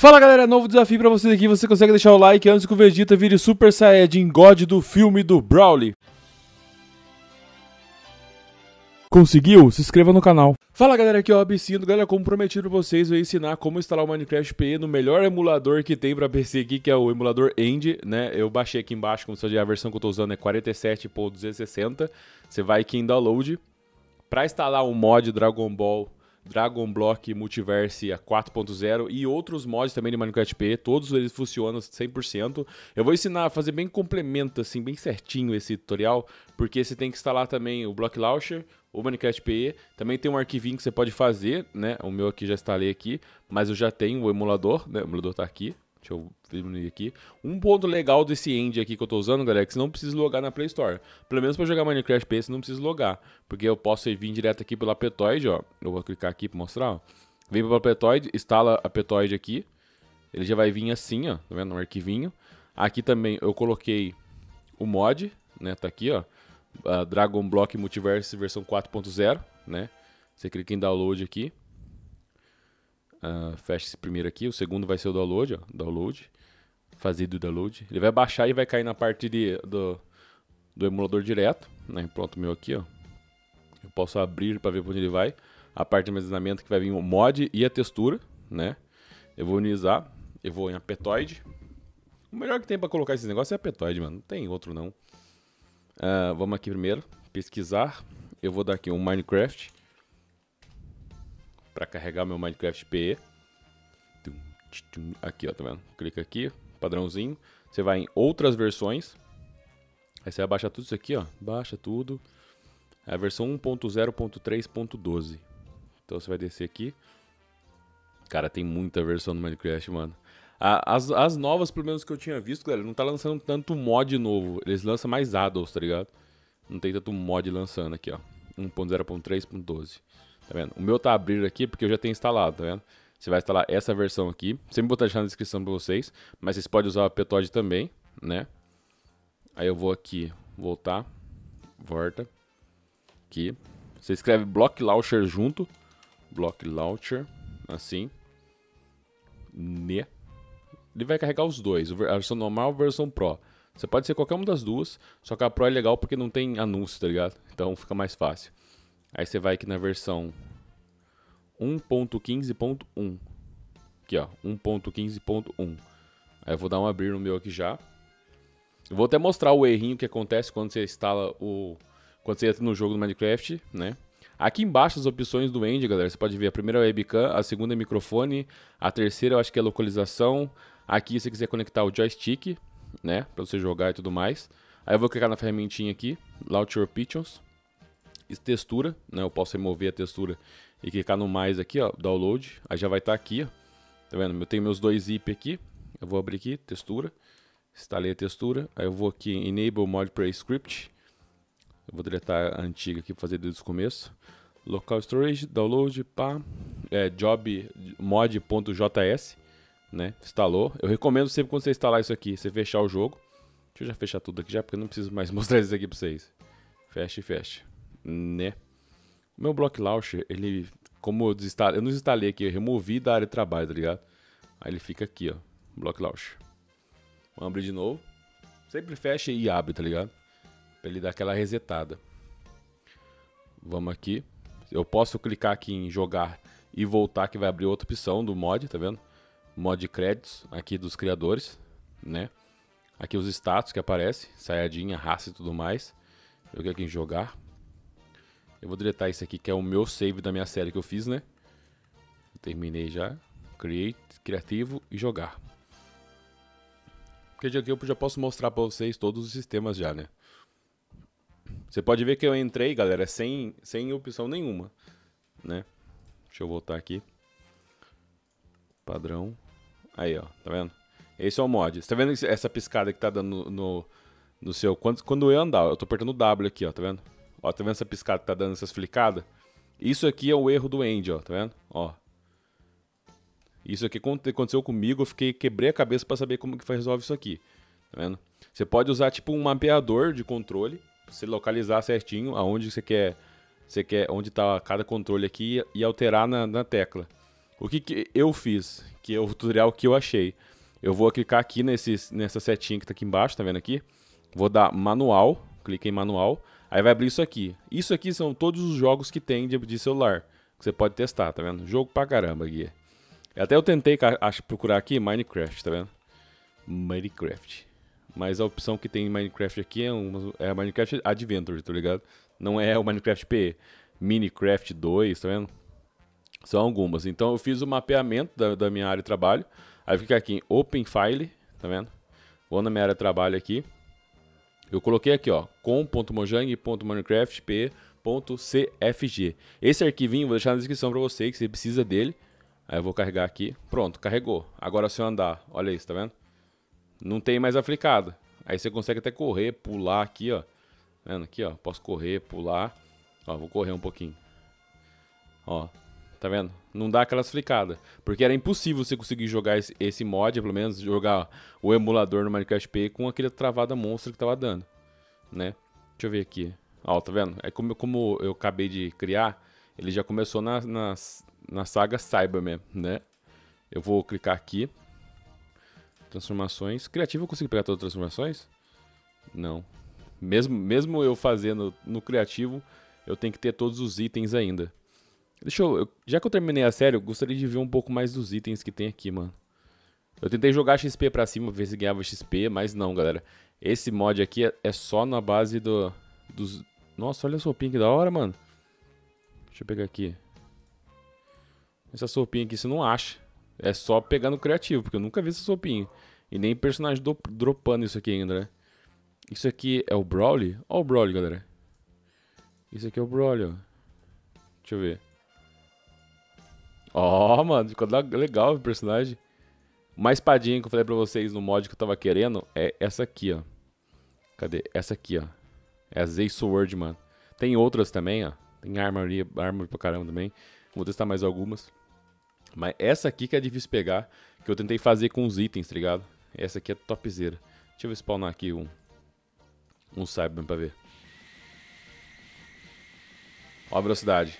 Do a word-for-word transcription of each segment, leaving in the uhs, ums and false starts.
Fala galera, novo desafio pra vocês aqui, você consegue deixar o like antes que o Vegeta vire Super Saiyajin God do filme do Broly. Conseguiu? Se inscreva no canal. Fala galera, aqui é o Abicindo. Galera, como prometido pra vocês, eu vou ensinar como instalar o Minecraft P E no melhor emulador que tem pra P C aqui, que é o emulador End, né? Eu baixei aqui embaixo, como se a versão que eu tô usando é quarenta e sete ponto duzentos e sessenta. Você vai aqui em Download. Pra instalar o mod Dragon Ball, Dragon Block Multiverse a quatro ponto zero e outros mods também de Minecraft P E, todos eles funcionam cem por cento. Eu vou ensinar a fazer bem complemento, assim, bem certinho esse tutorial, porque você tem que instalar também o Block Launcher, o Minecraft P E, também tem um arquivinho que você pode fazer, né? O meu aqui já instalei aqui, mas eu já tenho o emulador, né? O emulador tá aqui. Deixa eu diminuir aqui. Um ponto legal desse End aqui que eu tô usando, galera, é que você não precisa logar na Play Store. Pelo menos para jogar Minecraft P E, você não precisa logar. Porque eu posso vir direto aqui pela Aptoide, ó. Eu vou clicar aqui para mostrar, ó. Vem pela Aptoide, instala a Aptoide aqui. Ele já vai vir assim, ó. Tá vendo? Um arquivinho. Aqui também eu coloquei o mod, né? Tá aqui, ó. Uh, Dragon Block Multiverse versão quatro ponto zero, né? Você clica em download aqui. Uh, fecha esse primeiro aqui, o segundo vai ser o download, ó, download, fazer do download. Ele vai baixar e vai cair na parte de, do, do emulador direto, né? Pronto, o meu aqui, ó. Eu posso abrir para ver para onde ele vai. A parte de armazenamento que vai vir o mod e a textura, né? Eu vou unizar, eu vou em Aptoide. O melhor que tem para colocar esse negócio é Aptoide, mano. Não tem outro não. Uh, vamos aqui primeiro, pesquisar. Eu vou dar aqui um Minecraft. Para carregar meu Minecraft P E. Aqui, ó, tá vendo? Clica aqui, padrãozinho. Você vai em outras versões. Aí você vai baixar tudo isso aqui, ó. Baixa tudo. É a versão um ponto zero ponto três ponto doze. Então você vai descer aqui. Cara, tem muita versão no Minecraft, mano. As, as novas, pelo menos que eu tinha visto, galera, não tá lançando tanto mod novo. Eles lançam mais addons, tá ligado? Não tem tanto mod lançando aqui, ó. um ponto zero ponto três ponto doze. Tá vendo? O meu tá abrindo aqui porque eu já tenho instalado, tá vendo? Você vai instalar essa versão aqui. Sempre vou deixar na descrição pra vocês. Mas vocês podem usar o Aptoide também, né? Aí eu vou aqui, voltar. Volta. Aqui. Você escreve Block Launcher junto. Block Launcher. Assim. Né? Ele vai carregar os dois. A versão normal e a versão Pro. Você pode ser qualquer uma das duas. Só que a Pro é legal porque não tem anúncio, tá ligado? Então fica mais fácil. Aí você vai aqui na versão um ponto quinze ponto um. Aqui, ó. um ponto quinze ponto um. Aí eu vou dar um abrir no meu aqui já. Eu vou até mostrar o errinho que acontece quando você instala o... Quando você entra no jogo do Minecraft, né? Aqui embaixo as opções do End, galera. Você pode ver a primeira é webcam, a segunda é microfone, a terceira eu acho que é localização. Aqui se você quiser conectar o joystick, né? Pra você jogar e tudo mais. Aí eu vou clicar na ferramentinha aqui, Launcher Options. Textura, né? Eu posso remover a textura e clicar no mais aqui, ó, download. Aí já vai estar tá aqui, ó. Tá vendo? Eu tenho meus dois zip aqui. Eu vou abrir aqui, textura. Instalei a textura. Aí eu vou aqui em Enable Mod Pre-Script. Eu vou deletar a antiga aqui para fazer desde o começo. Local Storage, download, pá. É, job mod.js, né? Instalou. Eu recomendo sempre quando você instalar isso aqui, você fechar o jogo. Deixa eu já fechar tudo aqui já, porque eu não preciso mais mostrar isso aqui para vocês. Fecha e fecha. Né? O meu Block Launcher, ele, como eu desinstalei, eu não desinstalei aqui, eu removi da área de trabalho, tá ligado? Aí ele fica aqui, ó, Block Launcher. Vamos abrir de novo. Sempre fecha e abre, tá ligado? Pra ele dar aquela resetada. Vamos aqui. Eu posso clicar aqui em jogar e voltar, que vai abrir outra opção do mod, tá vendo? Mod de créditos, aqui dos criadores, né? Aqui os status que aparece, Saiyajin, raça e tudo mais. Eu clico aqui em jogar. Eu vou deletar esse aqui, que é o meu save da minha série que eu fiz, né? Eu terminei já. Create, criativo e jogar. Porque aqui eu já posso mostrar pra vocês todos os sistemas já, né? Você pode ver que eu entrei, galera, sem, sem opção nenhuma, né? Deixa eu voltar aqui. Padrão. Aí, ó, tá vendo? Esse é o mod. Você tá vendo essa piscada que tá dando no, no, no seu... Quando, quando eu andar, eu tô apertando o W aqui, ó, tá vendo? Ó, tá vendo essa piscada que tá dando essas flicadas? Isso aqui é o erro do End, ó, tá vendo? Ó. Isso aqui aconteceu comigo, eu fiquei, quebrei a cabeça pra saber como que resolve isso aqui, tá vendo? Você pode usar tipo um mapeador de controle, pra você localizar certinho aonde você quer, você quer, onde tá cada controle aqui e alterar na, na tecla. O que, que eu fiz? Que é o tutorial que eu achei. Eu vou clicar aqui nesse, nessa setinha que tá aqui embaixo, tá vendo aqui? Vou dar manual, clique em manual, aí vai abrir isso aqui. Isso aqui são todos os jogos que tem de, de celular, que você pode testar, tá vendo? Jogo pra caramba aqui. Até eu tentei acho, procurar aqui Minecraft, tá vendo? Minecraft. Mas a opção que tem em Minecraft aqui é, uma, é a Minecraft Adventure, tá ligado? Não é o Minecraft P E. Minecraft dois, tá vendo? São algumas. Então eu fiz o mapeamento da, da minha área de trabalho. Aí fica aqui em Open File, tá vendo? Vou na minha área de trabalho aqui. Eu coloquei aqui, ó, com.mojang.minecraft.p.cfg. Esse arquivinho eu vou deixar na descrição pra você, que você precisa dele. Aí eu vou carregar aqui. Pronto, carregou. Agora se eu andar, olha isso, tá vendo? Não tem mais aplicado. Aí você consegue até correr, pular aqui, ó. Tá vendo aqui, ó? Posso correr, pular. Ó, vou correr um pouquinho. Ó, tá vendo? Não dá aquelas flicadas. Porque era impossível você conseguir jogar esse, esse mod, pelo menos jogar o emulador no Minecraft P com aquele travada monstra que tava dando, né? Deixa eu ver aqui. Ó, tá vendo? É como, como eu acabei de criar, ele já começou na, na, na saga Cyberman, né? Eu vou clicar aqui. Transformações. Criativo eu consigo pegar todas as transformações? Não. Mesmo, mesmo eu fazendo no criativo, eu tenho que ter todos os itens ainda. Deixa eu, eu, já que eu terminei a série, eu gostaria de ver um pouco mais dos itens que tem aqui, mano. Eu tentei jogar X P pra cima, ver se ganhava X P, mas não, galera. Esse mod aqui é, é só na base do, dos... Nossa, olha a sopinha que da hora, mano. Deixa eu pegar aqui. Essa sopinha aqui você não acha. É só pegar no criativo, porque eu nunca vi essa sopinha. E nem personagem do, dropando isso aqui ainda, né? Isso aqui é o Brawly? Ó o Brawly, galera. Isso aqui é o Brawly, ó. Deixa eu ver. Ó, oh, mano, ficou legal o personagem. Uma espadinha que eu falei pra vocês no mod que eu tava querendo é essa aqui, ó. Cadê? Essa aqui, ó. É a Z Sword, mano. Tem outras também, ó. Tem armaria, arma pra caramba também. Vou testar mais algumas. Mas essa aqui que é difícil pegar, que eu tentei fazer com os itens, tá ligado? Essa aqui é topzera. Deixa eu spawnar aqui um um Cyberman pra ver. Ó a velocidade.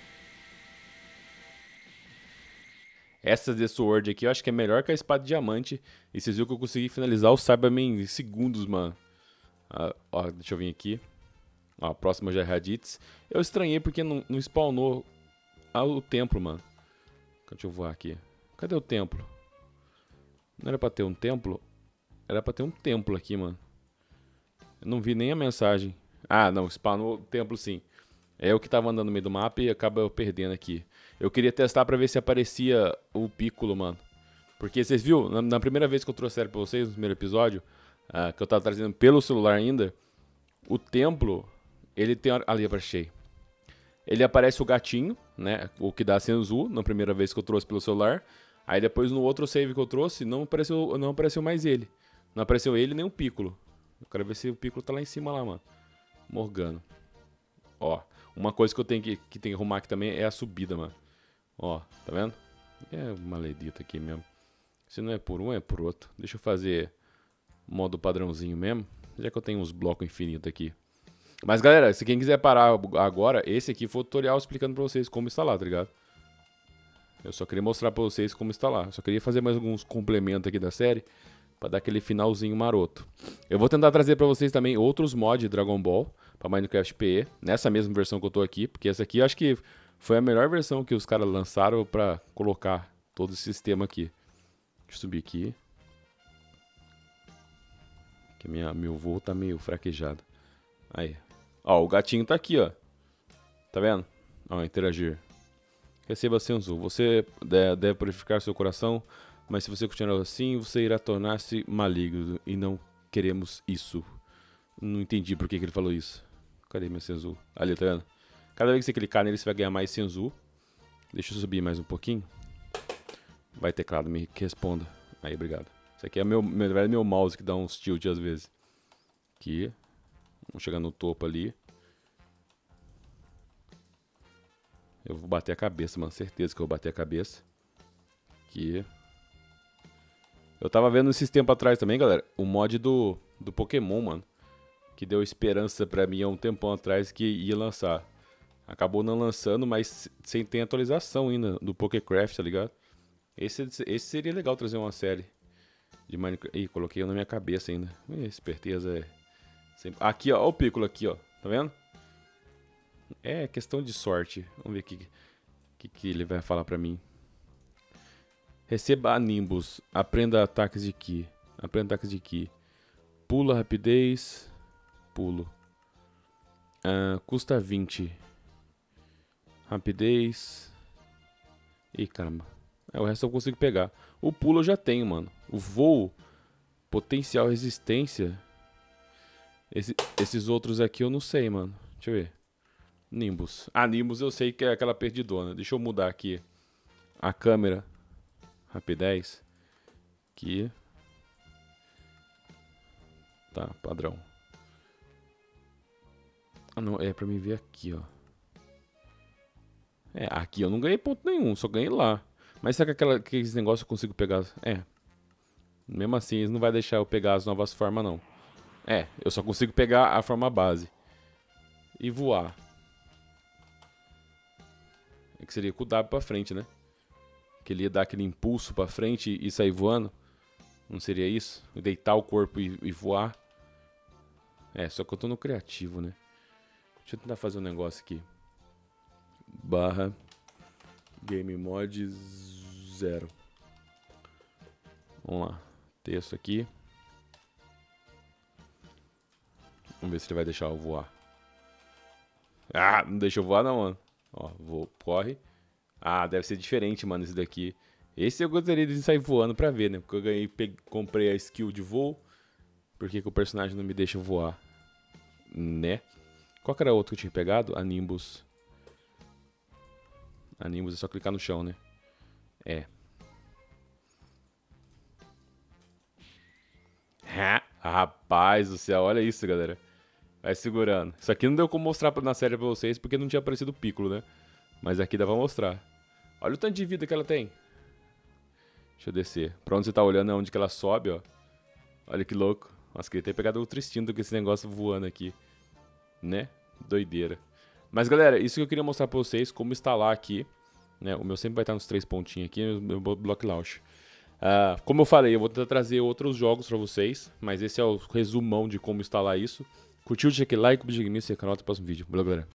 Essa The Sword aqui eu acho que é melhor que a espada de diamante. E vocês viram que eu consegui finalizar o Cyberman em segundos, mano. Ah, ó, deixa eu vir aqui. Ó, a próxima já é Raditz. Eu estranhei porque não, não spawnou o templo, mano. Deixa eu voar aqui. Cadê o templo? Não era pra ter um templo? Era pra ter um templo aqui, mano. Eu não vi nem a mensagem. Ah, não, spawnou o templo sim. É eu que tava andando no meio do mapa e acaba eu perdendo aqui. Eu queria testar pra ver se aparecia o Piccolo, mano. Porque vocês viram, na, na primeira vez que eu trouxe série pra vocês, no primeiro episódio, uh, que eu tava trazendo pelo celular ainda, o templo, ele tem... Ali, achei. Ele aparece o gatinho, né? O que dá Senzu, na primeira vez que eu trouxe pelo celular. Aí depois no outro save que eu trouxe, não apareceu, não apareceu mais ele. Não apareceu ele nem o Piccolo. Eu quero ver se o Piccolo tá lá em cima lá, mano. Morgano. Ó, uma coisa que eu tenho que, que, tem que arrumar aqui também é a subida, mano. Ó, tá vendo? É maledito aqui mesmo. Se não é por um, é por outro. Deixa eu fazer modo padrãozinho mesmo. Já que eu tenho uns blocos infinitos aqui. Mas galera, se quem quiser parar agora, esse aqui foi o tutorial explicando pra vocês como instalar, tá ligado? Eu só queria mostrar pra vocês como instalar. Eu só queria fazer mais alguns complementos aqui da série pra dar aquele finalzinho maroto. Eu vou tentar trazer pra vocês também outros mods de Dragon Ball pra Minecraft P E, nessa mesma versão que eu tô aqui, porque essa aqui eu acho que foi a melhor versão que os caras lançaram pra colocar todo esse sistema aqui. Deixa eu subir aqui. Que minha, meu voo tá meio fraquejado. Aí. Ó, o gatinho tá aqui, ó. Tá vendo? Ó, interagir. Receba Senzu. Você deve purificar seu coração, mas se você continuar assim, você irá tornar-se maligno. E não queremos isso. Não entendi por que, que ele falou isso. Cadê meu Senzu? Ali, tá vendo? Cada vez que você clicar nele, você vai ganhar mais Senzu. Deixa eu subir mais um pouquinho. Vai, teclado, me responda. Aí, obrigado. Isso aqui é meu, meu, meu mouse que dá uns tilt às vezes. Aqui. Vamos chegar no topo ali. Eu vou bater a cabeça, mano. Certeza que eu vou bater a cabeça. Aqui. Eu tava vendo esses tempos atrás também, galera. O mod do, do Pokémon, mano. Que deu esperança pra mim há um tempão atrás que ia lançar. Acabou não lançando, mas sem ter atualização ainda do Pokécraft, tá ligado? Esse, esse seria legal trazer uma série de Minecraft. Ih, coloquei na minha cabeça ainda. Ih, esperteza é... Sempre... Aqui, ó. Ó o Piccolo aqui, ó. Tá vendo? É questão de sorte. Vamos ver o que, que, que ele vai falar pra mim. Receba a Nimbus. Aprenda ataques de Ki. Aprenda ataques de Ki. Pula, rapidez. Pulo. Uh, custa vinte. Rapidez. Ih, caramba. É, o resto eu consigo pegar. O pulo eu já tenho, mano. O voo. Potencial resistência. Esse, esses outros aqui eu não sei, mano. Deixa eu ver. Nimbus. Ah, Nimbus eu sei que é aquela perdidona. Deixa eu mudar aqui a câmera. Rapidez. Aqui. Tá, padrão. Ah, não. É pra mim ver aqui, ó. É, aqui eu não ganhei ponto nenhum. Só ganhei lá. Mas será que aquela, aqueles negócios eu consigo pegar? É. Mesmo assim, eles não vão deixar eu pegar as novas formas, não. É, eu só consigo pegar a forma base. E voar. É que seria com o W pra frente, né? Que ele ia dar aquele impulso pra frente e sair voando. Não seria isso? Deitar o corpo e, e voar. É, só que eu tô no criativo, né? Deixa eu tentar fazer um negócio aqui. Barra Game Mod zero. Vamos lá. Texto aqui. Vamos ver se ele vai deixar eu voar. Ah, não deixa eu voar não, mano. Ó, vou, corre. Ah, deve ser diferente, mano, esse daqui. Esse eu gostaria de sair voando pra ver, né? Porque eu ganhei, peguei, comprei a skill de voo. Por que que o personagem não me deixa voar? Né? Qual que era outro que eu tinha pegado? A Nimbus. A Nimbus é só clicar no chão, né? É. Rapaz do céu, olha isso, galera. Vai segurando. Isso aqui não deu como mostrar na série pra vocês, porque não tinha aparecido o Piccolo, né? Mas aqui dá pra mostrar. Olha o tanto de vida que ela tem. Deixa eu descer. Pra onde você tá olhando é onde que ela sobe, ó. Olha que louco. Nossa, queria ter pegado outro instinto com esse negócio voando aqui. Né? Doideira. Mas, galera, isso que eu queria mostrar pra vocês, como instalar aqui. Né? O meu sempre vai estar nos três pontinhos aqui, o meu Block Launch. Uh, como eu falei, eu vou tentar trazer outros jogos pra vocês, mas esse é o resumão de como instalar isso. Curtiu? Deixa aquele like, compartilha no canal, até o próximo vídeo. Valeu, galera.